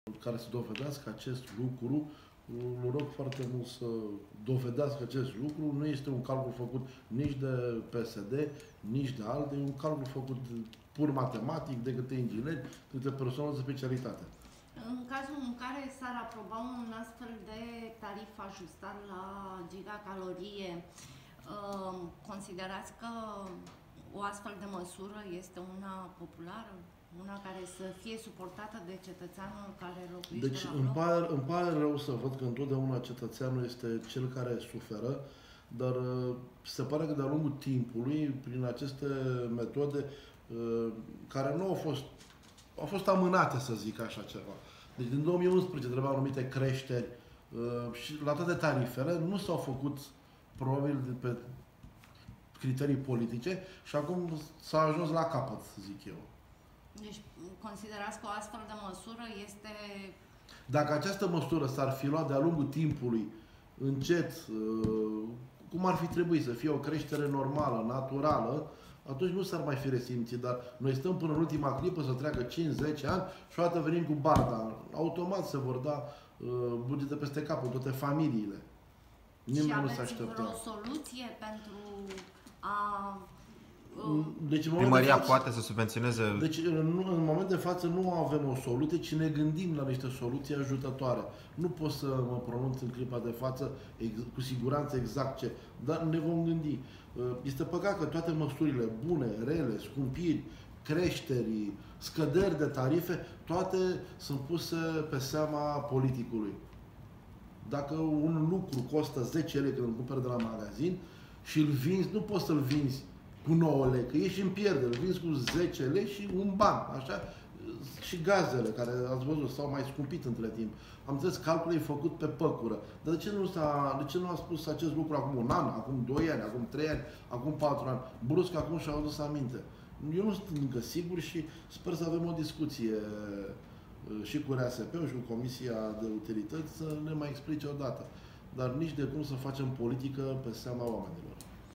care să dovedească acest lucru. Îl rog foarte mult să dovedească acest lucru. Nu este un calcul făcut nici de PSD, nici de alte. E un calcul făcut pur matematic, de către ingineri, de către persoane de specialitate. În cazul în care s-ar aproba un astfel de tarif ajustat la gigacalorie, considerați că o astfel de măsură este una populară? Una care să fie suportată de cetățeanul care locuiește Deci la bloc? îmi pare rău să văd că întotdeauna cetățeanul este cel care suferă, dar se pare că de-a lungul timpului, prin aceste metode care nu au fost amânate, să zic așa ceva. Deci din 2011 trebuiau anumite creșteri și la toate tarifele nu s-au făcut probabil pe criterii politice și acum s-a ajuns la capăt, zic eu. Deci considerați că o astfel de măsură este... Dacă această măsură s-ar fi luat de-a lungul timpului, încet, cum ar fi trebuit să fie o creștere normală, naturală, atunci nu s-ar mai fi resimțit. Dar noi stăm până în ultima clipă să treacă 5-10 ani și odată venim cu barda. Automat se vor da bugete peste cap în toate familiile. Nimeni nu se așteptă. Și aveți vreo soluție pentru a... Deci, primăria poate să subvenționeze... Deci, în moment de față, nu avem o soluție, ci ne gândim la niște soluții ajutătoare. Nu pot să mă pronunț în clipa de față cu siguranță exact ce, dar ne vom gândi. Este păcat că toate măsurile bune, rele, scumpiri, creșteri, scăderi de tarife, toate sunt puse pe seama politicului. Dacă un lucru costă 10 lei când îl cumperi de la magazin și îl vinzi, nu poți să-l vinzi cu 9 lei, că ești în pierdere, îl vinzi cu 10 lei și un ban, așa? Și gazele, care ați văzut, s-au mai scumpit între timp. Am înțeles, calculul e făcut pe păcură. Dar de ce nu a spus acest lucru acum un an, acum 2 ani, acum 3 ani, acum 4 ani? Brusc acum și-au adus aminte. Eu nu sunt încă sigur și sper să avem o discuție și cu RASP-ul și cu Comisia de Utilități să ne mai explice odată. Dar nici de cum să facem politică pe seama oamenilor.